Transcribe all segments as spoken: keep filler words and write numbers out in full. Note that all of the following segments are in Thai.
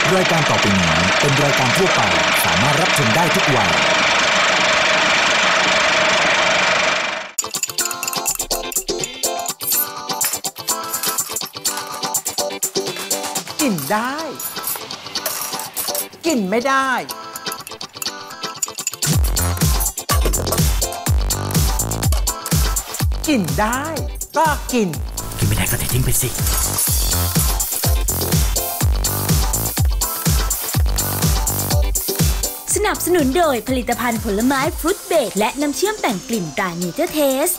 รายการต่อไปนี้เป็นรายการทั่วไปสามารถรับชมได้ทุกวัยกินได้กินไม่ได้กินได้ก็กินกินไม่ได้ก็ทิ้งไปสิสนับสนุนโดยผลิตภัณฑ์ผลไม้ฟรุตเบรดและน้ำเชื่อมแต่งกลิ่นตราเนเจอร์เทส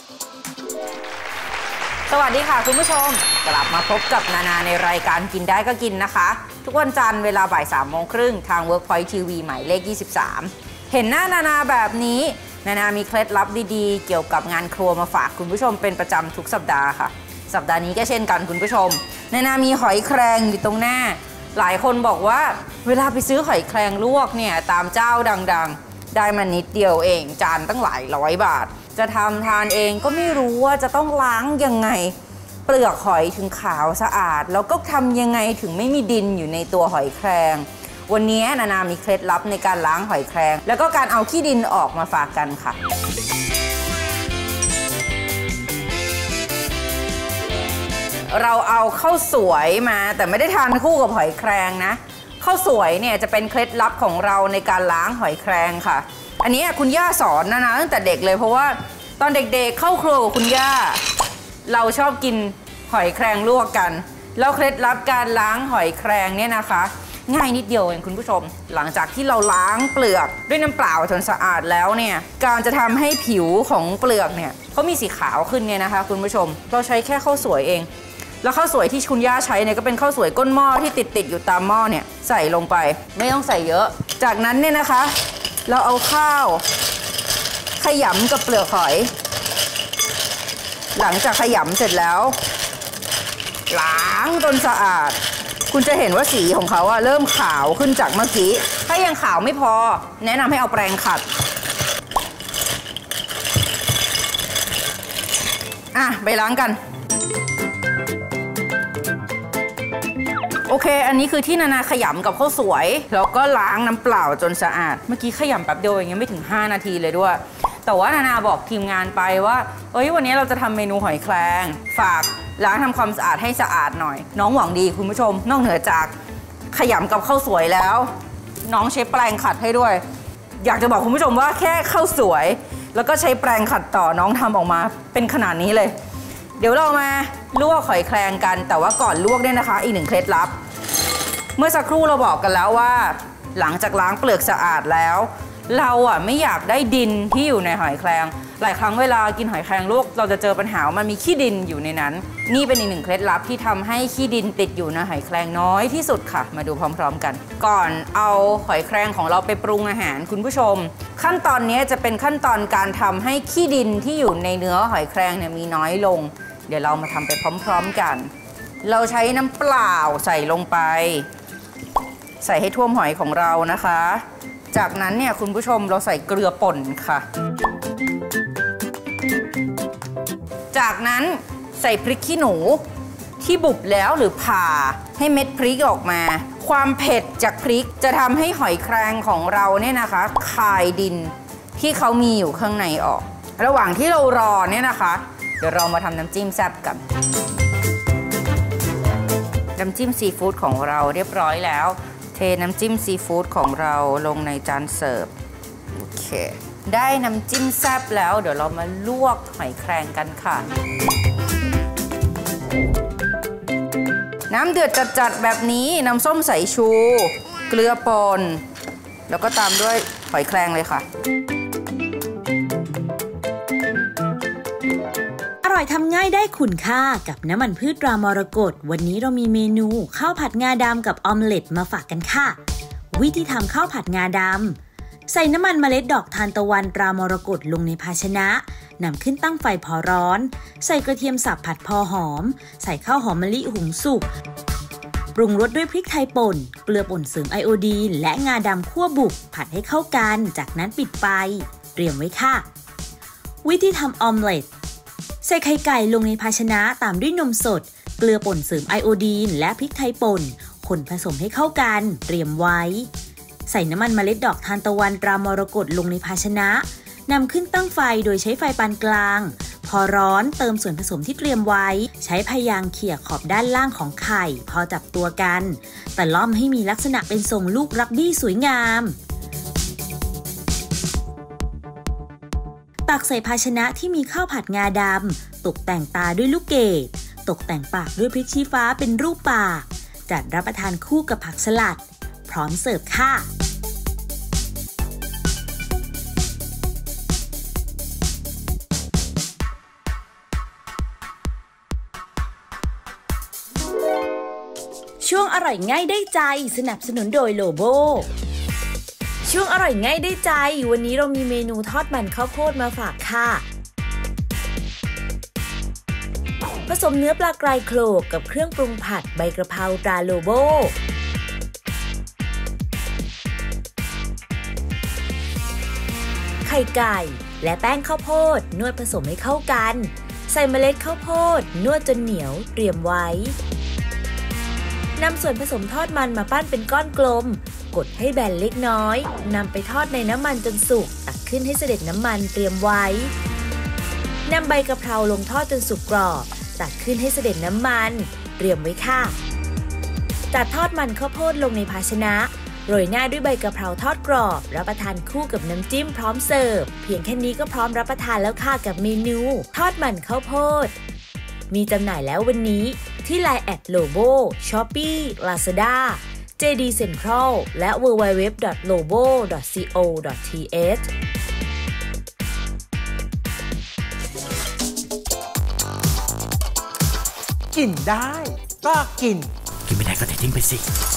สวัสดีค่ะคุณผู้ชมกลับมาพบกับนานาในรายการกินได้ก็กินนะคะทุกวันจันทร์เวลาบ่ายสามโมงครึ่งทาง Workpoint ที วี หมายเลขยี่สิบสามเห็นหน้านานาแบบนี้นานามีเคล็ดลับดีๆเกี่ยวกับงานครัวมาฝากคุณผู้ชมเป็นประจำทุกสัปดาห์ค่ะสัปดาห์นี้ก็เช่นกันคุณผู้ชมนานามีหอยแครงอยู่ตรงหน้าหลายคนบอกว่าเวลาไปซื้อหอยแครงลวกเนี่ยตามเจ้าดังๆได้มานิดเดียวเองจานตั้งหลายร้อยบาทจะทำทานเองก็ไม่รู้ว่าจะต้องล้างยังไงเปลือกหอยถึงขาวสะอาดแล้วก็ทำยังไงถึงไม่มีดินอยู่ในตัวหอยแครงวันนี้นานามีเคล็ดลับในการล้างหอยแครงแล้วก็การเอาขี้ดินออกมาฝากกันค่ะเราเอาข้าวสวยมาแต่ไม่ได้ทานคู่กับหอยแครงนะข้าวสวยเนี่ยจะเป็นเคล็ดลับของเราในการล้างหอยแครงค่ะอันนี้คุณย่าสอนนานาตั้งแต่เด็กเลยเพราะว่าตอนเด็กๆเข้าครัวกับคุณย่าเราชอบกินหอยแครงลวกกันแล้วเคล็ดลับการล้างหอยแครงเนี่ยนะคะง่ายนิดเดียวเองคุณผู้ชมหลังจากที่เราล้างเปลือกด้วยน้ำเปล่าจนสะอาดแล้วเนี่ยการจะทำให้ผิวของเปลือกเนี่ยเขามีสีขาวขึ้นเนี่ยนะคะคุณผู้ชมเราใช้แค่ข้าวสวยเองแล้วข้าวสวยที่คุณย่าใช้เนี่ยก็เป็นข้าวสวยก้นหม้อที่ติดติดอยู่ตามหม้อเนี่ยใส่ลงไปไม่ต้องใส่เยอะจากนั้นเนี่ยนะคะเราเอาข้าวขยำกับเปลือกหอยหลังจากขยำเสร็จแล้วล้างจนสะอาดคุณจะเห็นว่าสีของเขาอะเริ่มขาวขึ้นจากเมื่อกี้ถ้ายังขาวไม่พอแนะนำให้เอาแปรงขัดอ่ะไปล้างกันโอเคอันนี้คือที่นานาขยำกับข้าวสวยแล้วก็ล้างน้ำเปล่าจนสะอาดเมื่อกี้ขยำแป๊บเดียวเองยังไม่ถึงห้านาทีเลยด้วยแต่ว่านานาบอกทีมงานไปว่าเอ้ยวันนี้เราจะทำเมนูหอยแครงฝากล้างทำความสะอาดให้สะอาดหน่อยน้องหวังดีคุณผู้ชมนอกเหนือจากขยำกับข้าวสวยแล้วน้องใช้แปรงขัดให้ด้วยอยากจะบอกคุณผู้ชมว่าแค่ข้าวสวยแล้วก็ใช้แปรงขัดต่อน้องทำออกมาเป็นขนาดนี้เลยเดี๋ยวเรามาลวกหอยแครงกันแต่ว่าก่อนลวกเนี่ยนะคะอีกหนึ่งเคล็ดลับเมื่อสักครู่เราบอกกันแล้วว่าหลังจากล้างเปลือกสะอาดแล้วเราอ่ะไม่อยากได้ดินที่อยู่ในหอยแครงหลายครั้งเวลากินหอยแครงลวกเราจะเจอปัญหามันมีขี้ดินอยู่ในนั้นนี่เป็นอีกหนึ่งเคล็ดลับที่ทำให้ขี้ดินติดอยู่ในหอยแครงน้อยที่สุดค่ะมาดูพร้อมๆกันก่อนเอาหอยแครงของเราไปปรุงอาหารคุณผู้ชมขั้นตอนนี้จะเป็นขั้นตอนการทำให้ขี้ดินที่อยู่ในเนื้อหอยแครงเนี่ยมีน้อยลงเดี๋ยวเรามาทำไปพร้อมๆกันเราใช้น้ำเปล่าใส่ลงไปใส่ให้ท่วมหอยของเรานะคะจากนั้นเนี่ยคุณผู้ชมเราใส่เกลือป่นค่ะจากนั้นใส่พริกขี้หนูที่บุบแล้วหรือผ่าให้เม็ดพริกออกมาความเผ็ดจากพริกจะทำให้หอยแครงของเราเนี่ยนะคะคายดินที่เขามีอยู่ข้างในออกระหว่างที่เรารอเนี่ยนะคะเดี๋ยวเรามาทำน้ำจิ้มแซ่บกันน้ำจิ้มซีฟู้ดของเราเรียบร้อยแล้วเทน้ำจิ้มซีฟู้ดของเราลงในจานเสิร์ฟโอเคได้น้ำจิ้มแซ่บแล้วเดี๋ยวเรามาลวกหอยแครงกันค่ะน้ำเดือดจัดๆแบบนี้น้ำส้มสายชูเกลือป่นแล้วก็ตามด้วยหอยแครงเลยค่ะอร่อยทำง่ายได้คุณค่ากับน้ำมันพืชตรามรกตวันนี้เรามีเมนูข้าวผัดงาดำกับออมเล็ตมาฝากกันค่ะวิธีทำข้าวผัดงาดำใส่น้ำมันเมล็ดดอกทานตะวันตรามรกตลงในภาชนะนำขึ้นตั้งไฟพอร้อนใส่กระเทียมสับผัดพอหอมใส่ข้าวหอมมะลิหุงสุกปรุงรสด้วยพริกไทยป่นเกลือป่นเสริมไอโอดีนและงาดำคั่วบุกผัดให้เข้ากันจากนั้นปิดไฟเตรียมไว้ค่ะวิธีทำออมเล็ตใส่ไข่ไก่ลงในภาชนะตามด้วยนมสดเกลือป่นเสริมไอโอดีนและพริกไทยป่นคคนผสมให้เข้ากันเตรียมไว้ใส่น้ำมันเมล็ดดอกทานตะวันตรามรกตลงในภาชนะนำขึ้นตั้งไฟโดยใช้ไฟปานกลางพอร้อนเติมส่วนผสมที่เตรียมไว้ใช้พยางเขี่ยขอบด้านล่างของไข่พอจับตัวกันแต่ล่อมให้มีลักษณะเป็นทรงลูกรักบี้สวยงามตักใส่ภาชนะที่มีข้าวผัดงาดำตกแต่งตาด้วยลูกเกดตกแต่งปากด้วยพริกชี้ฟ้าเป็นรูปปากจัดรับประทานคู่กับผักสลัดพร้อมเสิร์ฟค่ะช่วงอร่อยง่ายได้ใจสนับสนุนโดยโลโบช่วงอร่อยง่ายได้ใจวันนี้เรามีเมนูทอดมันข้าวโพดมาฝากค่ะผสมเนื้อปลากรายโขลกกับเครื่องปรุงผัดใบกระเพราตราโลโบไข่ไก่และแป้งข้าวโพดนวดผสมให้เข้ากันใส่เมล็ดข้าวโพดนวดจนเหนียวเตรียมไว้นำส่วนผสมทอดมันมาปั้นเป็นก้อนกลมกดให้แบนเล็กน้อยนำไปทอดในน้ำมันจนสุกตักขึ้นให้เสด็จน้ำมันเตรียมไว้นำใบกะเพราลงทอดจนสุกกรอบตักขึ้นให้เสด็จน้ำมันเตรียมไว้ค่ะจัดทอดมันข้าวโพดลงในภาชนะโรยหน้าด้วยใบกะเพราทอดกรอบรับประทานคู่กับน้ำจิ้มพร้อมเสิร์ฟเพียงแค่นี้ก็พร้อมรับประทานแล้วค่ะกับเมนูทอดมันข้าวโพดมีจำหน่ายแล้ววันนี้ที่ ไลน์ แอท โลโบ ช้อปปี้ ลาซาด้า เจ ดี Central และ ดับเบิลยู ดับเบิลยู ดับเบิลยู ดอท โลโบ ดอท ซี โอ ดอท ที เอชกินได้ก็กินกินไม่ได้ก็เททิ้งไปสิ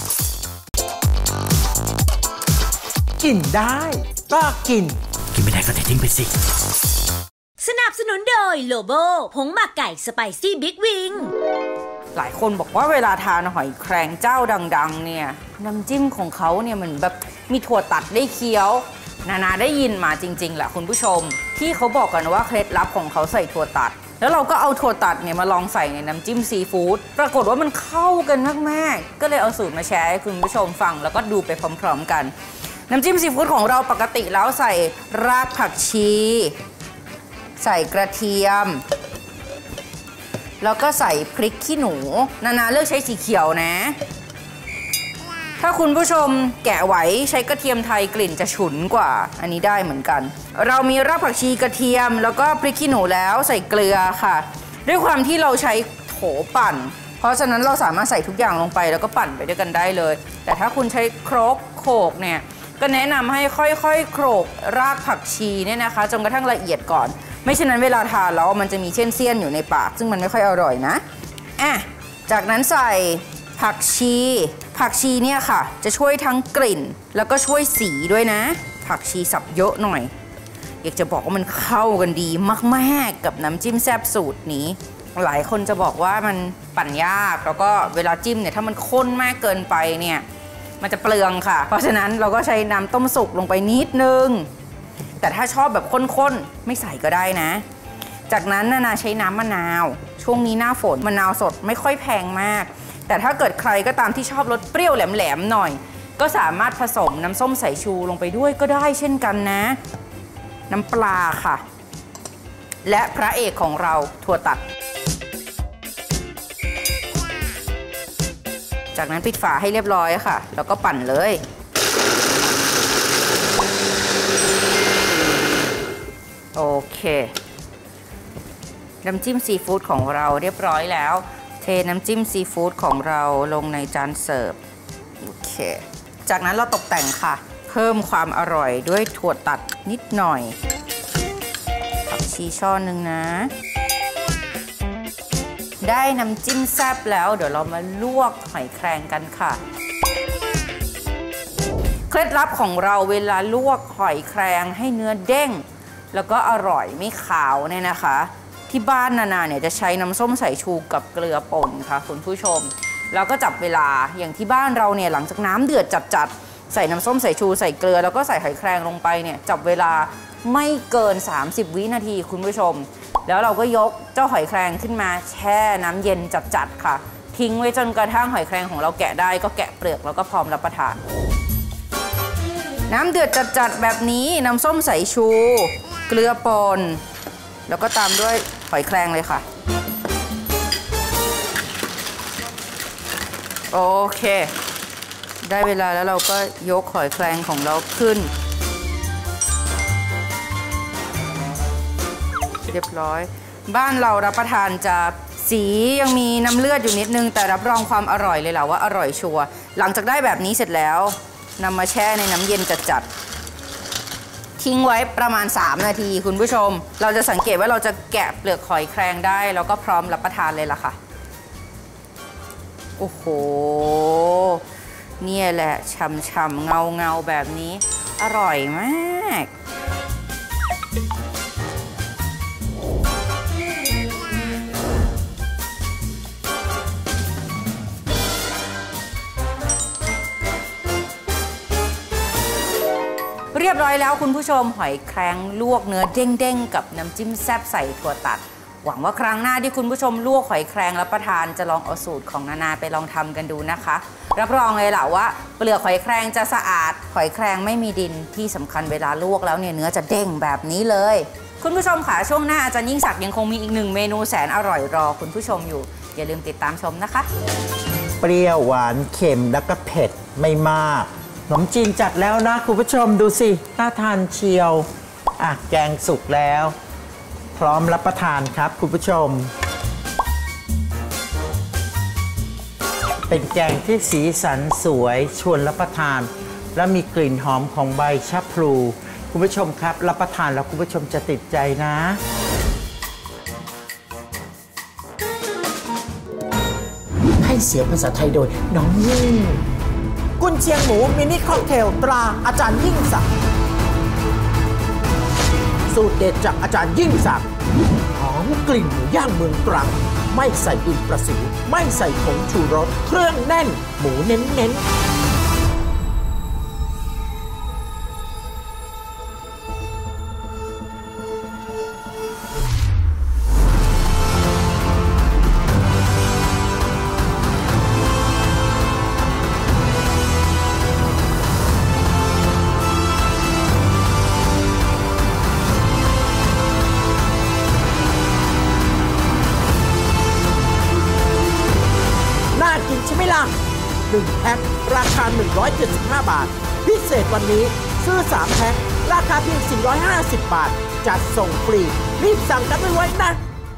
กินได้ก็กินกินไม่ได้ก็เททิ้งไปสิสนับสนุนโดยโลโบผงหมักไก่สไปซี่บิ๊กวิงหลายคนบอกว่าเวลาทานหอยแครงเจ้าดังๆเนี่ยน้ำจิ้มของเขาเนี่ยมันแบบมีถั่วตัดได้เคี้ยวนานาได้ยินมาจริงๆแหละคุณผู้ชมที่เขาบอกกันว่าเคล็ดลับของเขาใส่ถั่วตัดแล้วเราก็เอาถั่วตัดเนี่ยมาลองใส่ในน้ำจิ้มซีฟู้ดปรากฏว่ามันเข้ากันมากๆก็เลยเอาสูตรมาแชร์ให้คุณผู้ชมฟังแล้วก็ดูไปพร้อมๆกันน้ำจิ้มซีฟู้ดของเราปกติแล้วใส่รากผักชีใส่กระเทียมแล้วก็ใส่พริกขี้หนูนานาเลือกใช้สีเขียวนะถ้าคุณผู้ชมแกะไหวใช้กระเทียมไทยกลิ่นจะฉุนกว่าอันนี้ได้เหมือนกันเรามีรากผักชีกระเทียมแล้วก็พริกขี้หนูแล้วใส่เกลือค่ะด้วยความที่เราใช้โถปั่นเพราะฉะนั้นเราสามารถใส่ทุกอย่างลงไปแล้วก็ปั่นไปด้วยกันได้เลยแต่ถ้าคุณใช้ครกโขกเนี่ยก็แนะนำให้ค่อยๆโขลกรากผักชีเนี่ยนะคะจนกระทั่งละเอียดก่อนไม่เช่นนั้นเวลาทานแล้วมันจะมีเส้นเสี้ยนอยู่ในปากซึ่งมันไม่ค่อยอร่อยนะอ่ะจากนั้นใส่ผักชีผักชีเนี่ยค่ะจะช่วยทั้งกลิ่นแล้วก็ช่วยสีด้วยนะผักชีสับเยอะหน่อยอยากจะบอกว่ามันเข้ากันดีมากๆกับน้ำจิ้มแซ่บสูตรนี้หลายคนจะบอกว่ามันปั่นยากแล้วก็เวลาจิ้มเนี่ยถ้ามันข้นมากเกินไปเนี่ยมันจะเปลืองค่ะเพราะฉะนั้นเราก็ใช้น้ำต้มสุกลงไปนิดนึงแต่ถ้าชอบแบบข้นๆไม่ใส่ก็ได้นะจากนั้นนานาใช้น้ำมะนาวช่วงนี้หน้าฝนมะนาวสดไม่ค่อยแพงมากแต่ถ้าเกิดใครก็ตามที่ชอบรสเปรี้ยวแหลมๆหน่อยก็สามารถผสมน้ำส้มสายชูลงไปด้วยก็ได้เช่นกันนะน้ำปลาค่ะและพระเอกของเราถั่วตัดจากนั้นปิดฝาให้เรียบร้อยค่ะแล้วก็ปั่นเลยโอเคน้ำจิ้มซีฟู้ดของเราเรียบร้อยแล้วเทน้ำจิ้มซีฟู้ดของเราลงในจานเสิร์ฟโอเคจากนั้นเราตกแต่งค่ะเพิ่มความอร่อยด้วยถั่วตัดนิดหน่อยผักชีช่อนึงนะได้น้ำจิ้มแซ่บแล้วเดี๋ยวเรามาลวกหอยแครงกันค่ะเคล็ดลับของเราเวลาลวกหอยแครงให้เนื้อเด้งแล้วก็อร่อยไม่ขาวเนี่ยนะคะที่บ้านนานาเนี่ยจะใช้น้ำส้มสายชูกับเกลือป่นค่ะคุณผู้ชมแล้วก็จับเวลาอย่างที่บ้านเราเนี่ยหลังจากน้ำเดือดจัดๆใส่น้ำส้มสายชูใส่เกลือแล้วก็ใส่หอยแครงลงไปเนี่ยจับเวลาไม่เกินสามสิบวินาทีคุณผู้ชมแล้วเราก็ยกเจ้าหอยแครงขึ้นมาแช่น้ำเย็นจัดๆค่ะทิ้งไว้จนกระทั่งหอยแครงของเราแกะได้ก็แกะเปลือกแล้วก็พร้อมรับประทานน้ำเดือดจัดๆแบบนี้น้ำส้มสายชูเกลือป่นแล้วก็ตามด้วยหอยแครงเลยค่ะโอเคได้เวลาแล้วเราก็ยกหอยแครงของเราขึ้นเรียบร้อยบ้านเรารับประทานจะสียังมีน้ำเลือดอยู่นิดนึงแต่รับรองความอร่อยเลยแหละว่าอร่อยชัวร์หลังจากได้แบบนี้เสร็จแล้วนำมาแช่ในน้ำเย็นจัดๆทิ้งไว้ประมาณสามนาทีคุณผู้ชมเราจะสังเกตว่าเราจะแกะเปลือกหอยแครงได้แล้วก็พร้อมรับประทานเลยล่ะค่ะโอ้โหเนี่ยแหละฉ่ำๆเงาๆแบบนี้อร่อยมากเรียบร้อยแล้วคุณผู้ชมหอยแครงลวกเนื้อเด้งๆกับน้ำจิ้มแซ่บใส่ถั่วตัดหวังว่าครั้งหน้าที่คุณผู้ชมลวกหอยแครงรับประทานจะลองเอาสูตรของนานาไปลองทำกันดูนะคะรับรองเลยล่ะว่าเปลือกหอยแครงจะสะอาดหอยแครงไม่มีดินที่สำคัญเวลาลวกแล้วเนี่ยเนื้อจะเด้งแบบนี้เลยคุณผู้ชมค่ะช่วงหน้าอาจารย์ยิ่งศักดิ์ยังคงมีอีกหนึ่งเมนูแสนอร่อยรอคุณผู้ชมอยู่อย่าลืมติดตามชมนะคะเปรี้ยวหวานเค็มแล้วก็เผ็ดไม่มากขนมจีนจัดแล้วนะคุณผู้ชมดูสิน่าทานเชียวอ่ะแกงสุกแล้วพร้อมรับประทานครับคุณผู้ชมเป็นแกงที่สีสันสวยชวนรับประทานและมีกลิ่นหอมของใบชะพลูคุณผู้ชมครับรับประทานแล้วคุณผู้ชมจะติดใจนะให้เสียงภาษาไทยโดยน้องยิ่งกุนเชียงหมูมินิค็อกเทลตราอาจารย์ยิ่งศักดิ์สูตรเด็ดจากอาจารย์ยิ่งศักดิ์หอมกลิ่นหมูย่างเมืองตรังไม่ใส่ดินประสิวไม่ใส่ผงชูรสเครื่องแน่นหมูเน้นๆใช่ไหมล่ะหนึ่งแพ็คราคาหนึ่งร้อยเจ็ดสิบห้าบาทพิเศษวันนี้ซื้อสามแพ็คราคาเพียงสี่ร้อยห้าสิบบาทจัดส่งฟรีรีบสั่งกันไว้นะ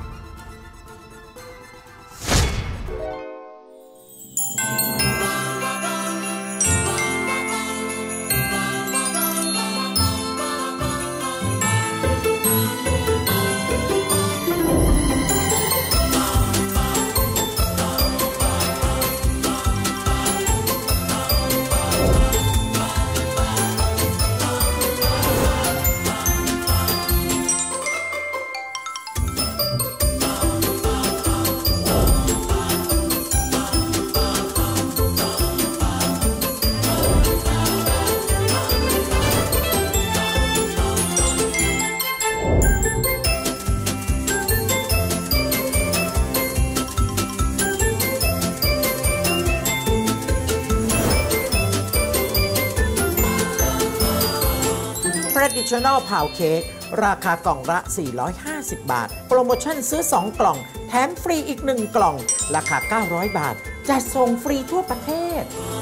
Traditional Pound Cake ราคากล่องละสี่ร้อยห้าสิบบาทโปรโมชั่นซื้อสองกล่องแถมฟรีอีกหนึ่งกล่องราคาเก้าร้อยบาทจัดส่งฟรีทั่วประเทศ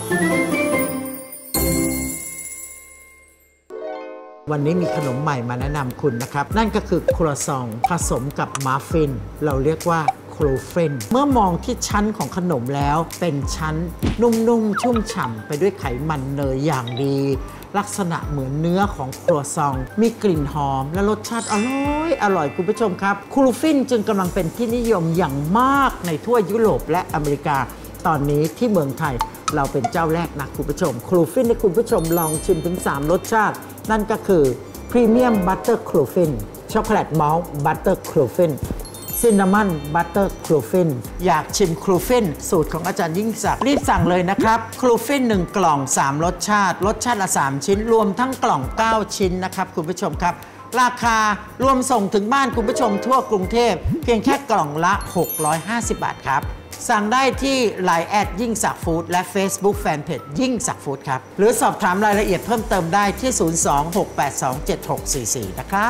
วันนี้มีขนมใหม่มาแนะนำคุณนะครับนั่นก็คือครัวซองผสมกับมัฟฟินเราเรียกว่าโครเฟนเมื่อมองที่ชั้นของขนมแล้วเป็นชั้นนุ่มๆชุ่มฉ่ำไปด้วยไขมันเนยอย่างดีลักษณะเหมือนเนื้อของครัวซองมีกลิ่นหอมและรสชาติอร่อยอร่อยคุณผู้ชมครับครูฟินจึงกำลังเป็นที่นิยมอย่างมากในทั่วยุโรปและอเมริกาตอนนี้ที่เมืองไทยเราเป็นเจ้าแรกนะคุณผู้ชมครูฟินให้คุณผู้ชมลองชิมถึงสามรสชาตินั่นก็คือพรีเมียมบัตเตอร์ครูฟินช็อกโกแลตมอลต์บัตเตอร์ครูฟินซินนามอนบัตเตอร์ครูฟินอยากชิมครูฟินสูตรของอาจารย์ยิ่งศักดิ์รีบสั่งเลยนะครับครูฟินหนึ่งกล่องสามรสชาติรสชาติละสามชิ้นรวมทั้งกล่องเก้าชิ้นนะครับคุณผู้ชมครับราคารวมส่งถึงบ้านคุณผู้ชมทั่วกรุงเทพเพียงแค่กล่องละหกร้อยห้าสิบบาทครับสั่งได้ที่ ไลน์ แอทยิ่งศักดิ์ฟู้ดและ Facebook Fanpage ยิ่งศักดิ์ฟู้ดครับหรือสอบถามรายละเอียดเพิ่มเติมได้ที่ ศูนย์ สอง หก แปด สอง เจ็ด หก สี่ สี่ นะครับ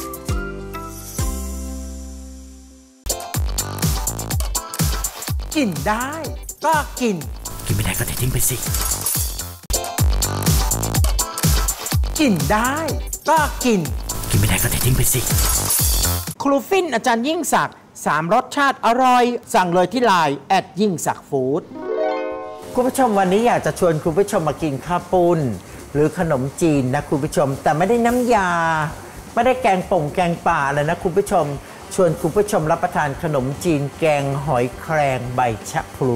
กินได้ก็กินกินไม่ได้ก็ทิ้งไปสิกินได้ก็กินกินไม่ได้ก็ทิ้งไปสิครูฟินอาจารย์ยิ่งศักดิ์สามรสชาติอร่อยสั่งเลยที่ ไลน์ แอทยิ่งศักดิ์ฟู้ดคุณผู้ชมวันนี้อยากจะชวนคุณผู้ชมมากินข้าวปุ้นหรือขนมจีนนะคุณผู้ชมแต่ไม่ได้น้ำยาไม่ได้แกงป่งแกงป่าเลยนะคุณผู้ชมชวนคุณผู้ชมรับประทานขนมจีนแกงหอยแครงใบชะพลู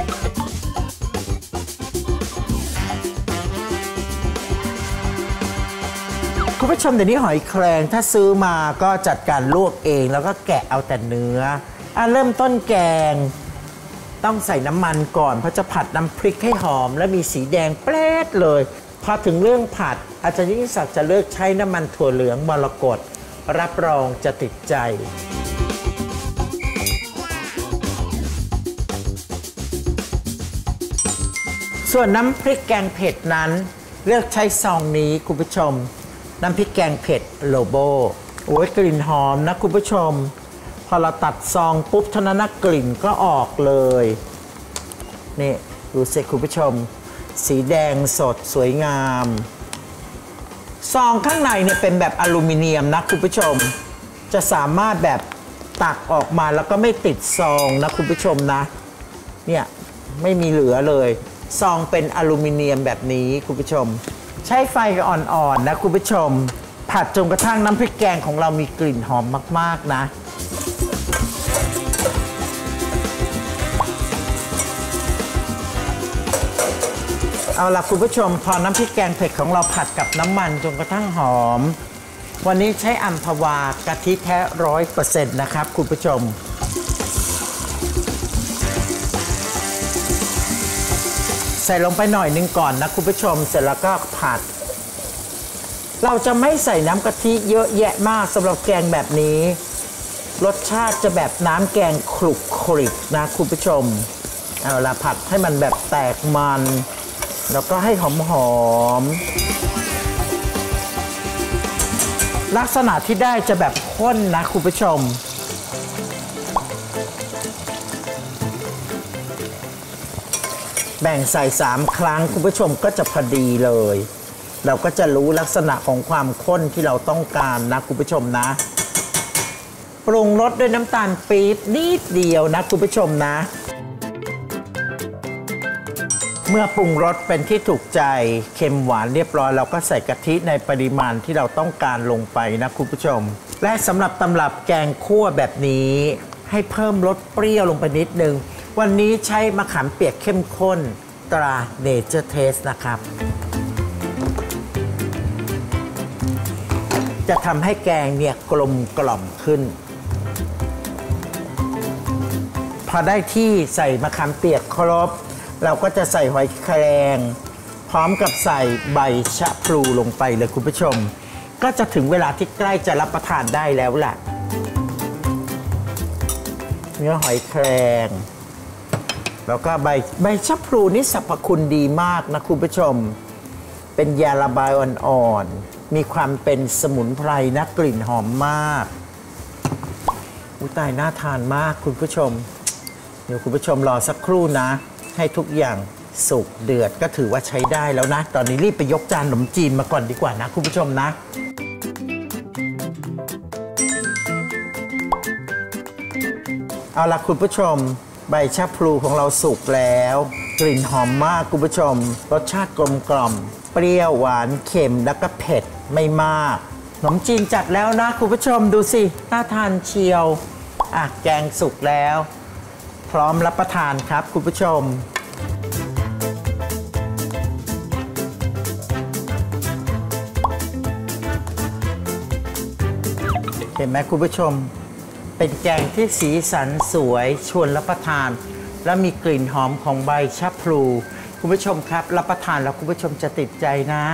คุณผู้ชมเดี๋ยวนี้หอยแครงถ้าซื้อมาก็จัดการลวกเองแล้วก็แกะเอาแต่เนื้ออ่ะเริ่มต้นแกงต้องใส่น้ำมันก่อนเพราะจะผัดน้ำพริกให้หอมและมีสีแดงแปรดเลยพอถึงเรื่องผัดอาจารย์ยิ่งศักดิ์จะเลือกใช้น้ำมันถั่วเหลืองมรกตรับรองจะติดใจส่วนน้ำพริกแกงเผ็ดนั้นเลือกใช้ซองนี้คุณผู้ชมน้ำพริกแกงเผ็ดโลโบโอ้ยกลิ่นหอมนะคุณผู้ชมพอเราตัดซองปุ๊บเท่านั้นกลิ่นก็ออกเลยนี่ดูสิคุณผู้ชมสีแดงสดสวยงามซองข้างในเนี่ยเป็นแบบอลูมิเนียมนะคุณผู้ชมจะสามารถแบบตักออกมาแล้วก็ไม่ติดซองนะคุณผู้ชมนะเนี่ยไม่มีเหลือเลยซองเป็นอลูมิเนียมแบบนี้คุณผู้ชมใช้ไฟอ่อนๆนะคุณผู้ชมผัดจนกระทั่งน้ำพริกแกงของเรามีกลิ่นหอมมากๆนะเอาล่ะคุณผู้ชมพอน้ำพริกแกงเผ็ดของเราผัดกับน้ำมันจนกระทั่งหอมวันนี้ใช้อัมพวากะทิแท้ร้อยเปอร์เซ็นต์นะครับคุณผู้ชมใส่ลงไปหน่อยนึงก่อนนะคุณผู้ชมเสร็จแล้วก็ผัดเราจะไม่ใส่น้ำกะทิเยอะแยะมากสำหรับแกงแบบนี้รสชาติจะแบบน้ำแกงคลุกคลิกนะคุณผู้ชมเอาล่ะผัดให้มันแบบแตกมันแล้วก็ให้หอมๆลักษณะที่ได้จะแบบข้นนะคุณผู้ชมแบ่งใส่สามครั้งคุณผู้ชมก็จะพอดีเลยเราก็จะรู้ลักษณะของความข้นที่เราต้องการนะคุณผู้ชมนะปรุงรสด้วยน้ำตาลปี๊บนิดเดียวนะคุณผู้ชมนะเมื่อปรุงรสเป็นที่ถูกใจเค็มหวานเรียบร้อยเราก็ใส่กะทิในปริมาณที่เราต้องการลงไปนะคุณผู้ชมและสำหรับตำรับแกงคั่วแบบนี้ให้เพิ่มรสเปรี้ยวลงไปนิดนึงวันนี้ใช้มะขามเปียกเข้มข้นตราเนเจอร์เทสนะครับจะทำให้แกงเนี่ยกลมกล่อมขึ้นพอได้ที่ใส่มะขามเปียกครบเราก็จะใส่หอยแครงพร้อมกับใส่ใบชะพลูลงไปเลยคุณผู้ชมก็จะถึงเวลาที่ใกล้จะรับประทานได้แล้วแหละเนื้อหอยแครงแล้วก็ใบใบชะพลูนี่สรรพคุณดีมากนะคุณผู้ชมเป็นยาระบายอ่อนๆมีความเป็นสมุนไพรนะกลิ่นหอมมากอุ้ยตายน่าทานมากคุณผู้ชมเดี๋ยวคุณผู้ชมรอสักครู่นะให้ทุกอย่างสุกเดือดก็ถือว่าใช้ได้แล้วนะตอนนี้รีบไปยกจานขนมจีนมาก่อนดีกว่านะคุณผู้ชมนะเอาล่ะคุณผู้ชมใบชะพลูของเราสุกแล้วกลิ่นหอมมากคุณผู้ชมรสชาติกลมกล่อมเปรี้ยวหวานเค็มแล้วก็เผ็ดไม่มากขนมจีนจัดแล้วนะคุณผู้ชมดูสิน่าทานเชียวอ่ะแกงสุกแล้วพร้อมรับประทานครับคุณผู้ชมเห็นไหมคุณผู้ชมเป็นแกงที่สีสันสวยชวนรับประทานและมีกลิ่นหอมของใบชะพลูคุณผู้ชมครับรับประทานแล้วคุณผู้ชมจะติดใจนะ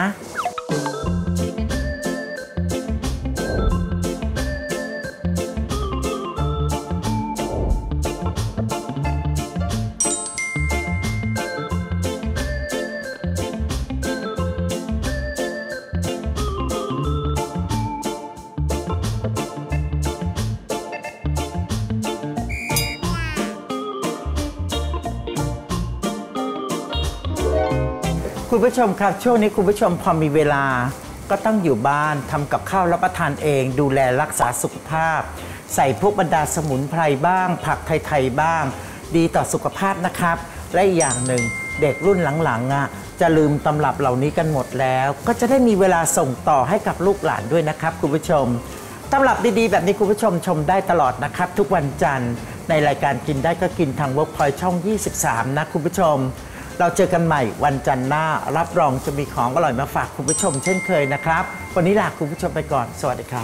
คุณผู้ชมครับช่วงนี้คุณผู้ชมพอมีเวลาก็ต้องอยู่บ้านทำกับข้าวรับประทานเองดูแลรักษาสุขภาพใส่พวกบรรดาสมุนไพรบ้างผักไทยๆบ้างดีต่อสุขภาพนะครับและอีกอย่างหนึ่งเด็กรุ่นหลังๆอ่ะจะลืมตำรับเหล่านี้กันหมดแล้วก็จะได้มีเวลาส่งต่อให้กับลูกหลานด้วยนะครับคุณผู้ชมตำรับดีๆแบบนี้คุณผู้ชมชมได้ตลอดนะครับทุกวันจันทร์ในรายการกินได้ก็กินทาง Workpoint ช่องยี่สิบสามนะคุณผู้ชมเราเจอกันใหม่วันจันทร์หน้ารับรองจะมีของอร่อยมาฝากคุณผู้ชมเช่นเคยนะครับวันนี้ลาคุณผู้ชมไปก่อนสวัสดีครับ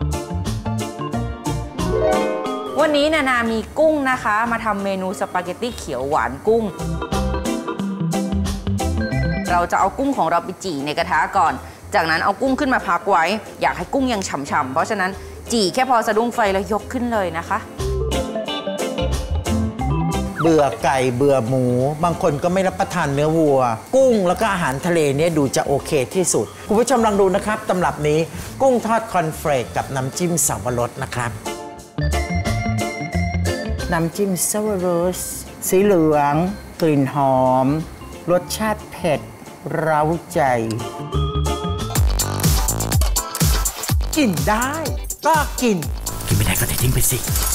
วันนี้นานามีกุ้งนะคะมาทำเมนูสปาเกตตี้เขียวหวานกุ้งเราจะเอากุ้งของเราไปจี่ในกระทะก่อนจากนั้นเอากุ้งขึ้นมาพักไว้อยากให้กุ้งยังฉ่ำๆเพราะฉะนั้นจี่แค่พอสะดุ้งไฟแล้วยกขึ้นเลยนะคะเบื่อไก่เบื่อหมูบางคนก็ไม่รับประทานเนื้อวัวกุ้งแล้วก็อาหารทะเลเนี่ยดูจะโอเคที่สุดคุณผู้ชมลองดูนะครับตำรับนี้กุ้งทอดคอนเฟลกกับน้ำจิ้มสับปะรดนะครับน้ำจิ้มสับปะรดสีเหลืองกลิ่นหอมรสชาติเผ็ดเร้าใจกินได้ก็กินกินไม่ได้ก็ทิ้งไปสิ